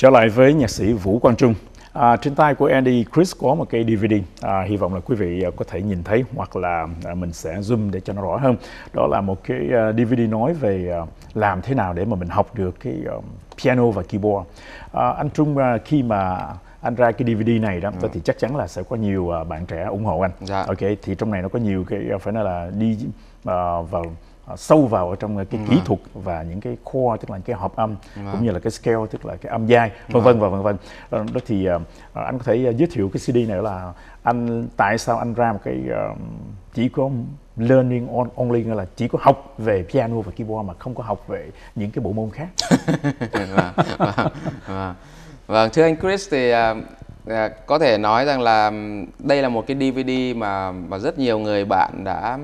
Trở lại với nhạc sĩ Vũ Quang Trung. Trên tay của Andy Chris có một cái DVD. Hy vọng là quý vị có thể nhìn thấy, hoặc là mình sẽ zoom để cho nó rõ hơn. Đó là một cái DVD nói về làm thế nào để mà mình học được cái piano và keyboard. Anh Trung, khi mà anh ra cái DVD này đó, thì chắc chắn là sẽ có nhiều bạn trẻ ủng hộ anh. Dạ. Ok, thì trong này nó có nhiều cái phải nói là đi vào sâu vào ở trong cái kỹ thuật và những cái chord, tức là cái hợp âm, cũng như là cái scale, tức là cái âm giai, vân vân và vân vân. Đó thì anh có thể giới thiệu cái CD này là anh tại sao anh ra một cái chỉ có learning only, là chỉ có học về piano và keyboard mà không có học về những cái bộ môn khác. Vâng, thưa anh Chris, thì có thể nói rằng là đây là một cái DVD mà rất nhiều người bạn đã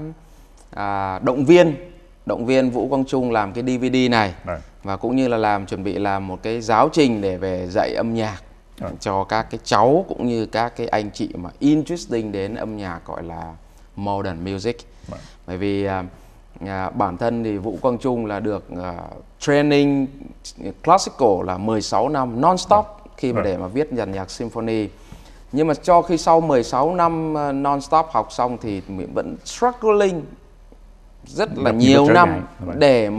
động viên Vũ Quang Trung làm cái DVD này, và cũng như là chuẩn bị làm một cái giáo trình để về dạy âm nhạc cho các cái cháu cũng như các cái anh chị mà interesting đến âm nhạc gọi là modern music. Bởi vì bản thân thì Vũ Quang Trung là được training classical là 16 năm non-stop khi mà để mà viết dàn nhạc symphony. Nhưng mà cho khi sau 16 năm non-stop học xong thì mình vẫn struggling rất là nhiều năm để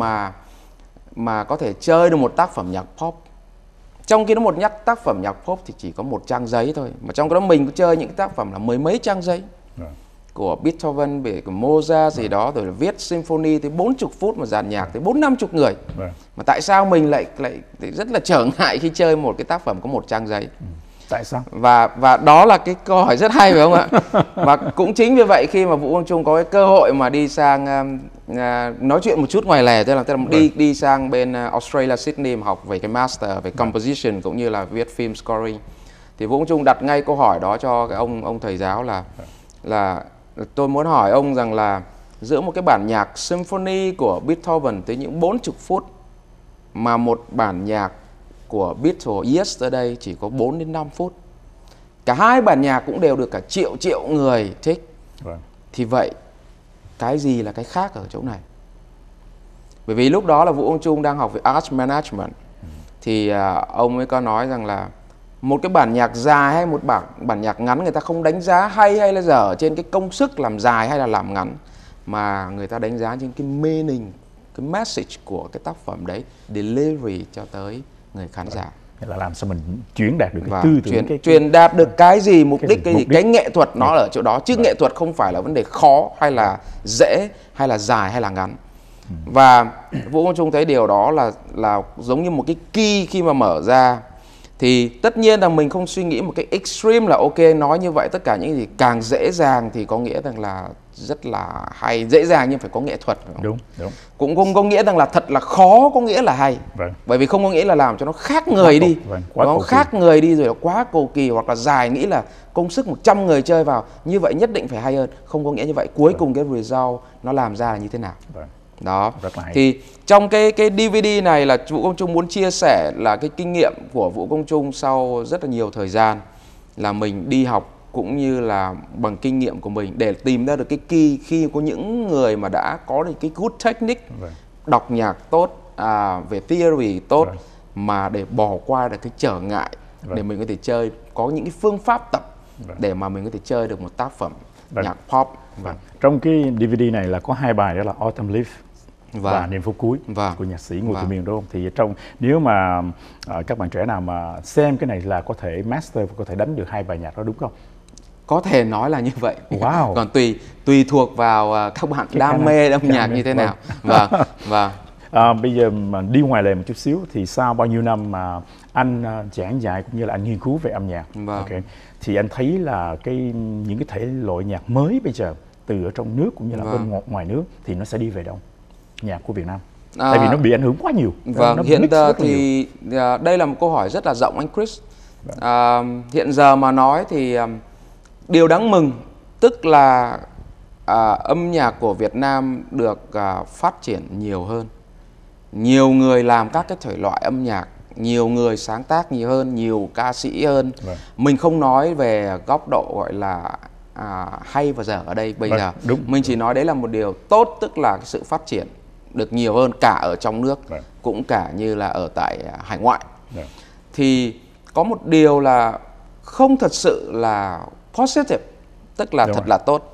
mà có thể chơi được một tác phẩm nhạc pop. Trong khi đó một tác phẩm nhạc pop thì chỉ có một trang giấy thôi, mà trong cái đó mình có chơi những cái tác phẩm là mười mấy trang giấy của Beethoven, của Mozart gì đó, rồi là viết symphony tới 40 phút mà dàn nhạc tới 40-50 người. Mà tại sao mình lại rất là trở ngại khi chơi một cái tác phẩm có một trang giấy? Tại sao? Và đó là cái câu hỏi rất hay, phải không ạ? Và cũng chính vì vậy khi mà Vũ Quang Trung có cái cơ hội mà đi sang nói chuyện một chút ngoài lề, tức là đi sang bên Australia, Sydney mà học về cái master về composition cũng như là viết phim scoring, thì Vũ Quang Trung đặt ngay câu hỏi đó cho cái ông thầy giáo là tôi muốn hỏi ông rằng là giữa một cái bản nhạc symphony của Beethoven tới những 40 phút mà một bản nhạc của Beatles Yesterday chỉ có 4 đến 5 phút. Cả hai bản nhạc cũng đều được cả triệu người thích. Thì vậy cái gì là cái khác ở chỗ này? Bởi vì lúc đó là Vũ Quang Trung đang học về Art Management. Thì ông ấy có nói rằng là một cái bản nhạc dài hay một bản nhạc ngắn, người ta không đánh giá hay là dở trên cái công sức làm dài hay là làm ngắn, mà người ta đánh giá trên cái meaning, cái message của cái tác phẩm đấy, delivery cho tới người khán giả. Là làm sao mình truyền đạt được cái tư tưởng, truyền đạt được cái gì, mục đích cái gì, cái nghệ thuật nó ở chỗ đó, chứ nghệ thuật không phải là vấn đề khó hay là dễ hay là dài hay là ngắn. Và Vũ Quang Trung thấy điều đó là giống như một cái key khi mà mở ra, thì tất nhiên là mình không suy nghĩ một cái extreme là ok, nói như vậy tất cả những gì càng dễ dàng thì có nghĩa rằng là rất là hay, dễ dàng nhưng phải có nghệ thuật. Đúng. Cũng không có nghĩa rằng là thật là khó có nghĩa là hay. Bởi vì không có nghĩa là làm cho nó khác người đi. Nó khác người đi rồi là quá cầu kỳ, hoặc là dài nghĩ là công sức 100 người chơi vào như vậy nhất định phải hay hơn. Không có nghĩa như vậy. Cuối cùng cái result nó làm ra là như thế nào. Đó. Thì trong cái DVD này là Vũ Quang Trung muốn chia sẻ là cái kinh nghiệm của Vũ Quang Trung sau rất là nhiều thời gian là mình đi học, cũng như là bằng kinh nghiệm của mình để tìm ra được cái key khi có những người mà đã có được cái good technique, đọc nhạc tốt, về theory tốt, mà để bỏ qua được cái trở ngại để mình có thể chơi, có những cái phương pháp tập để mà mình có thể chơi được một tác phẩm nhạc pop. Trong cái DVD này là có hai bài, đó là Autumn Leaf và Niềm Phút Cuối của nhạc sĩ Ngô Thị Miền, đúng không? Thì nếu mà các bạn trẻ nào mà xem cái này là có thể master và có thể đánh được hai bài nhạc đó, đúng không? Có thể nói là như vậy. Còn tùy thuộc vào các bạn đam mê âm nhạc như thế nào. Bây giờ mà đi ngoài lề một chút xíu, thì sau bao nhiêu năm mà anh giảng dạy cũng như là anh nghiên cứu về âm nhạc, thì anh thấy là những cái thể loại nhạc mới bây giờ từ ở trong nước cũng như là bên ngoài nước thì nó sẽ đi về đâu? Nhạc của Việt Nam. Tại vì nó bị ảnh hưởng quá nhiều. Hiện giờ thì đây là một câu hỏi rất là rộng anh Chris. Hiện giờ mà nói thì điều đáng mừng tức là âm nhạc của Việt Nam được phát triển nhiều hơn. Nhiều người làm các cái thể loại âm nhạc, nhiều người sáng tác nhiều hơn, nhiều ca sĩ hơn. Mình không nói về góc độ gọi là hay và dở ở đây bây giờ. Mình chỉ nói đấy là một điều tốt, tức là cái sự phát triển được nhiều hơn cả ở trong nước cũng cả như là ở tại hải ngoại. thì có một điều là không thật sự là positive, tức là thật là tốt.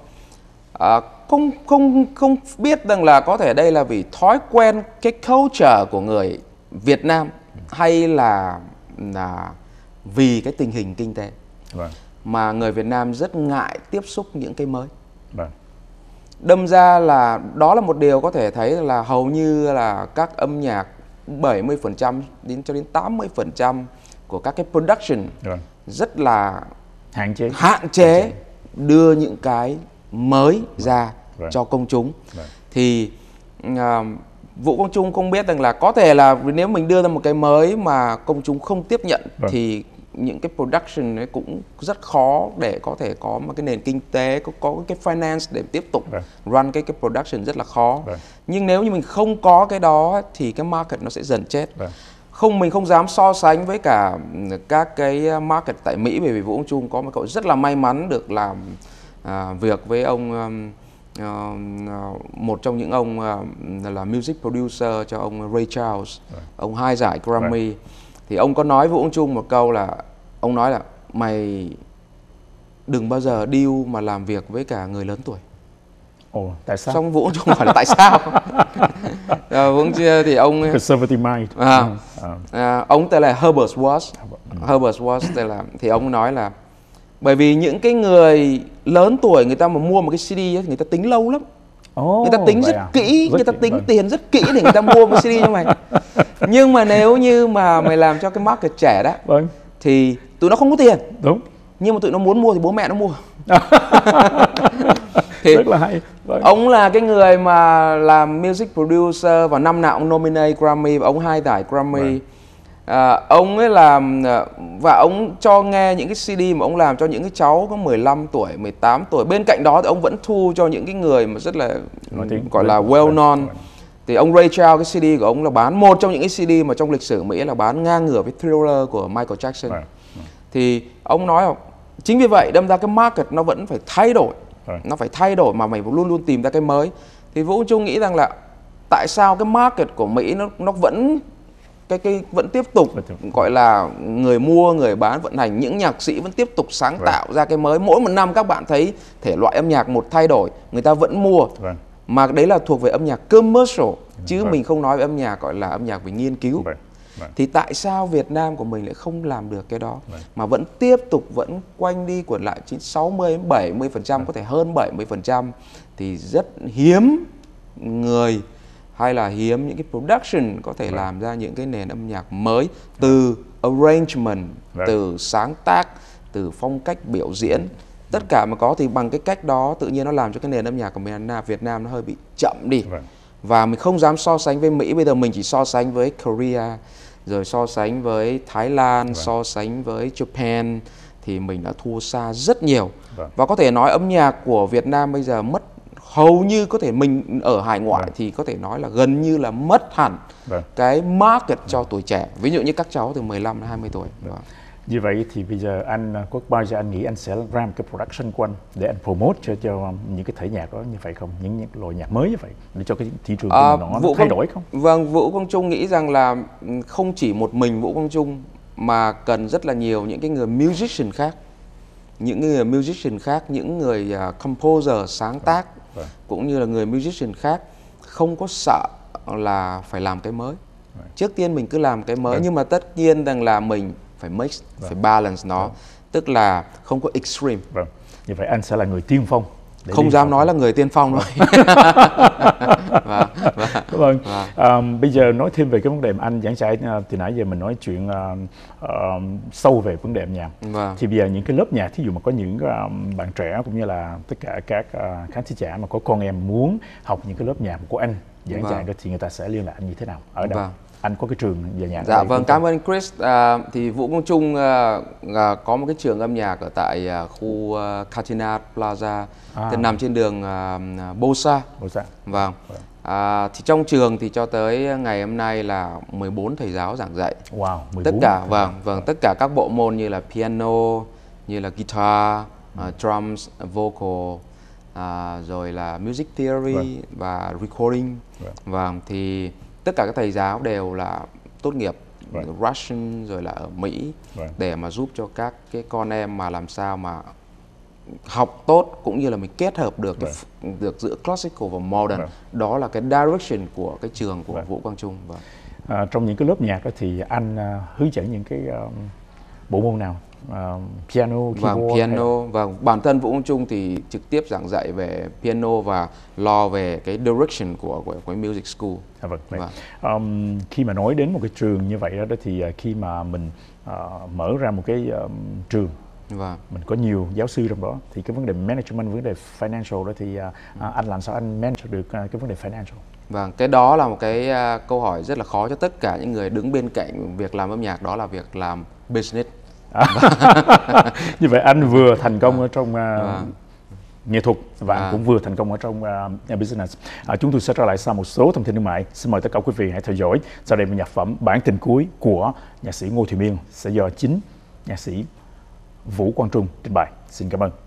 Không biết rằng là có thể đây là vì thói quen cái culture của người Việt Nam hay là vì cái tình hình kinh tế mà người Việt Nam rất ngại tiếp xúc những cái mới. Đâm ra là đó là một điều có thể thấy là hầu như là các âm nhạc 70% cho đến 80% của các cái production rất là hạn chế đưa những cái mới ra cho công chúng. Thì Vũ Quang Trung không biết rằng là có thể là nếu mình đưa ra một cái mới mà công chúng không tiếp nhận thì những cái production ấy cũng rất khó để có thể có một cái nền kinh tế, có cái finance để tiếp tục run cái production rất là khó. Nhưng nếu như mình không có cái đó thì cái market nó sẽ dần chết. Mình không dám so sánh với cả các cái market tại Mỹ, bởi vì Vũ Quang Trung có một cậu rất là may mắn được làm việc với ông một trong những ông là music producer cho ông Ray Charles, ông 2 giải Grammy. Thì ông có nói Vũ Quang Trung một câu là ông nói là mày đừng bao giờ deal mà làm việc với cả người lớn tuổi. Ồ, tại sao? Xong Vũ Quang Trung hỏi là tại sao? Thì ông conservative mind. Ông tên là Herbert Watts. Herbert Watts tên là, thì ông nói là bởi vì những cái người lớn tuổi người ta mà mua một cái CD ấy, người ta tính lâu lắm. Người ta tính rất kỹ, người ta tính tiền rất kỹ để người ta mua một CD cho mày. Nhưng mà nếu như mà mày làm cho cái market trẻ đó thì tụi nó không có tiền. Đúng. Nhưng mà tụi nó muốn mua thì bố mẹ nó mua. Thì rất là hay. Ông là cái người mà làm music producer và năm nào ông nominate Grammy và ông 2 giải Grammy. Ông ấy làm và ông cho nghe những cái CD mà ông làm cho những cái cháu có 15 tuổi, 18 tuổi. Bên cạnh đó thì ông vẫn thu cho những cái người mà rất là gọi là well known. Thì ông Ray Charles, cái CD của ông là bán một trong những cái CD mà trong lịch sử Mỹ là bán ngang ngửa với Thriller của Michael Jackson. Thì ông nói chính vì vậy đâm ra cái market nó vẫn phải thay đổi. Nó phải thay đổi mà mày luôn luôn tìm ra cái mới. Thì Vũ Trung nghĩ rằng là tại sao cái market của Mỹ nó vẫn vẫn tiếp tục gọi là người mua, người bán vận hành, những nhạc sĩ vẫn tiếp tục sáng tạo ra cái mới. Mỗi một năm các bạn thấy thể loại âm nhạc một thay đổi, người ta vẫn mua. Mà đấy là thuộc về âm nhạc commercial, chứ mình không nói về âm nhạc gọi là âm nhạc về nghiên cứu. Thì tại sao Việt Nam của mình lại không làm được cái đó mà vẫn tiếp tục vẫn quanh đi quẩn lại 60-70%, có thể hơn 70%, thì rất hiếm người hay là hiếm những cái production có thể làm ra những cái nền âm nhạc mới, từ arrangement, từ sáng tác, từ phong cách biểu diễn, tất cả mà có thì bằng cái cách đó tự nhiên nó làm cho cái nền âm nhạc của Việt Nam nó hơi bị chậm đi. Và mình không dám so sánh với Mỹ, bây giờ mình chỉ so sánh với Korea, rồi so sánh với Thái Lan, so sánh với Japan thì mình đã thua xa rất nhiều. Và có thể nói âm nhạc của Việt Nam bây giờ mất hầu như, có thể mình ở hải ngoại thì có thể nói là gần như là mất hẳn cái market cho tuổi trẻ. Ví dụ như các cháu từ 15 đến 20 tuổi. Như vậy thì bây giờ anh có bao giờ anh nghĩ anh sẽ ra một cái production của anh để anh promote cho những cái thể nhạc đó như vậy không? Những loại nhạc mới như vậy để cho cái thị trường của nó thay đổi không? Vâng, Vũ Quang Trung nghĩ rằng là không chỉ một mình Vũ Quang Trung mà cần rất là nhiều những cái người musician khác. Những người musician khác, những người composer sáng tác cũng như là người musician khác không có sợ là phải làm cái mới. Trước tiên mình cứ làm cái mới, nhưng mà tất nhiên rằng là mình phải mix, phải balance nó, tức là không có extreme. Như vậy anh sẽ là người tiên phong. Không dám nói là người tiên phong rồi. Bây giờ nói thêm về cái vấn đề mà anh giảng giải từ nãy giờ, mình nói chuyện sâu về vấn đề âm nhạc. Thì bây giờ những cái lớp nhạc, thí dụ mà có những bạn trẻ cũng như là tất cả các khán giả mà có con em muốn học những cái lớp nhạc của anh giảng dạy đó, thì người ta sẽ liên lạc anh như thế nào, ở đâu? Anh có cái trường về nhạc? Dạ vâng, cảm ơn Chris. Thì Vũ Quang Trung có một cái trường âm nhạc ở tại khu Katina Plaza, nằm trên đường Bosa. Vâng. Thì trong trường thì cho tới ngày hôm nay là 14 thầy giáo giảng dạy. Wow, 14. Tất cả tất cả các bộ môn như là piano, như là guitar, drums, vocal, rồi là music theory và recording. Thì tất cả các thầy giáo đều là tốt nghiệp Russian rồi là ở Mỹ, để mà giúp cho các cái con em mà làm sao mà học tốt, cũng như là mình kết hợp được được giữa classical và modern. Đó là cái direction của cái trường của Vũ Quang Trung. Trong những cái lớp nhạc đó thì anh hướng dẫn những cái bộ môn nào? Piano, keyboard? Piano, và bản thân Vũ Quang Trung thì trực tiếp giảng dạy về piano và lo về cái direction của music school. Khi mà nói đến một cái trường như vậy đó thì khi mà mình mở ra một cái trường, mình có nhiều giáo sư trong đó, thì cái vấn đề management, vấn đề financial đó thì anh làm sao anh manage được cái vấn đề financial? Vâng, cái đó là một cái câu hỏi rất là khó cho tất cả những người đứng bên cạnh việc làm âm nhạc, đó là việc làm business. Như vậy anh vừa thành công ở trong nghệ thuật và anh cũng vừa thành công ở trong business. Chúng tôi sẽ trở lại sau một số thông tin thương mại. Xin mời tất cả quý vị hãy theo dõi. Sau đây là nhạc phẩm Bản Tình Cuối của nhạc sĩ Ngô Thùy Miên sẽ do chính nhạc sĩ Vũ Quang Trung trình bày. Xin cảm ơn.